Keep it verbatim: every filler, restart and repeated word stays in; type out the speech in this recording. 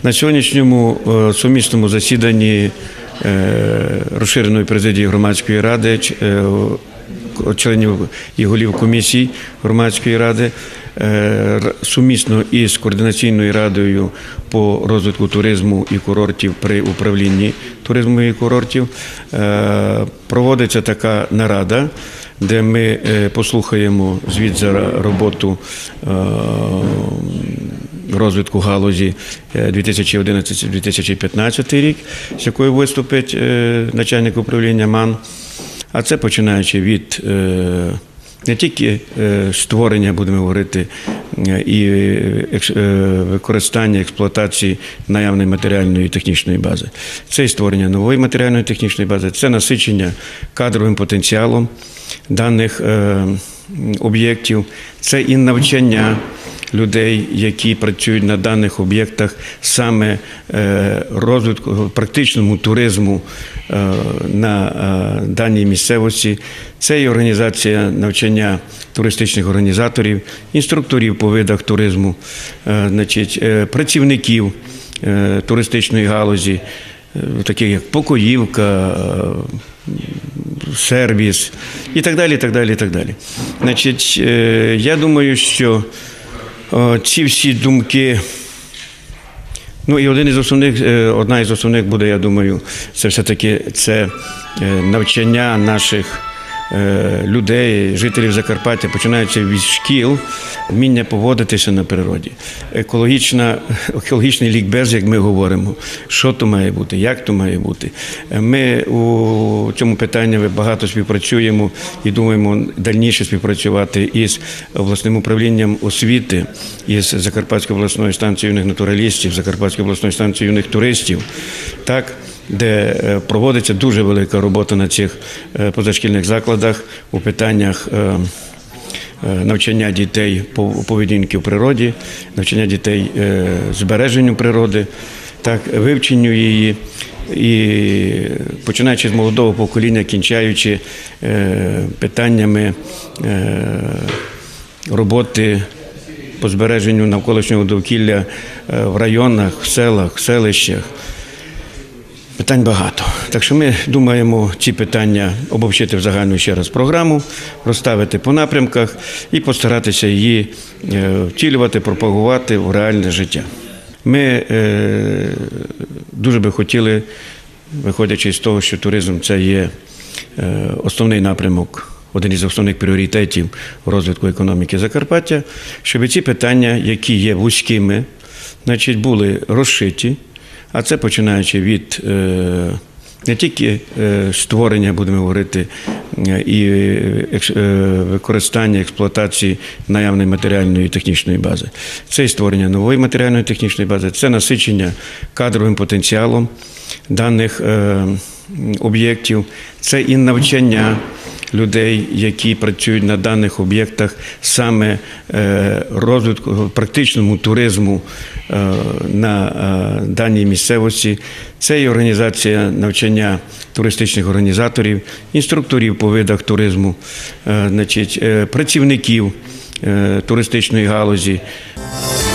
На сьогоднішньому сумісному засіданні розширеної президії громадської ради, членів і голів комісій громадської ради, сумісно із Координаційною радою по розвитку туризму і курортів при управлінні туризму і курортів проводиться така нарада, де ми послухаємо звіт за роботу розвитку галузі дві тисячі одинадцятий - дві тисячі п'ятнадцятий рік, з якою виступить начальник управління МАН. А це починаючи від не тільки створення, будемо говорити, і використання, експлуатації наявної матеріальної і технічної бази. Це і створення нової матеріальної і технічної бази, це насичення кадровим потенціалом даних об'єктів, це і навчання людей, які працюють на даних об'єктах, саме розвитку, практичному туризму на даній місцевості. Це і організація навчання туристичних організаторів, інструкторів по видах туризму, значить, працівників туристичної галузі, таких як покоївка, сервіс і так далі, і так далі, і так далі. Значить, я думаю, що ці всі думки, ну і один із основних, одна із основних буде, я думаю, це все-таки це навчання наших людей, жителів Закарпаття, починаючи від шкіл, вміння поводитися на природі. Екологічна, екологічний лікбез, як ми говоримо, що то має бути, як то має бути. Ми у цьому питанні багато співпрацюємо і думаємо дальніше співпрацювати із обласним управлінням освіти, із Закарпатською обласною станцією юних натуралістів, Закарпатською обласною станцією юних туристів, так, де проводиться дуже велика робота на цих позашкільних закладах у питаннях навчання дітей поведінки в природі, навчання дітей збереженню природи, так, вивченню її. І починаючи з молодого покоління, кінчаючи питаннями роботи по збереженню навколишнього довкілля в районах, в селах, в селищах. Питань багато. Так що ми думаємо ці питання обобщити в загальну ще раз програму, розставити по напрямках і постаратися її втілювати, пропагувати в реальне життя. Ми е, дуже би хотіли, виходячи з того, що туризм – це є е, основний напрямок, один із основних пріоритетів розвитку економіки Закарпаття, щоб ці питання, які є вузькими, значить, були розшиті. А це починаючи від е, не тільки е, створення, будемо говорити, і е, використання, експлуатації наявної матеріальної і технічної бази. Це і створення нової матеріальної і технічної бази, це насичення кадровим потенціалом даних е, об'єктів, це і навчання людей, які працюють на даних об'єктах, саме розвитку, практичному туризму на даній місцевості. Це і організація навчання туристичних організаторів, інструкторів по видах туризму, значить, працівників туристичної галузі.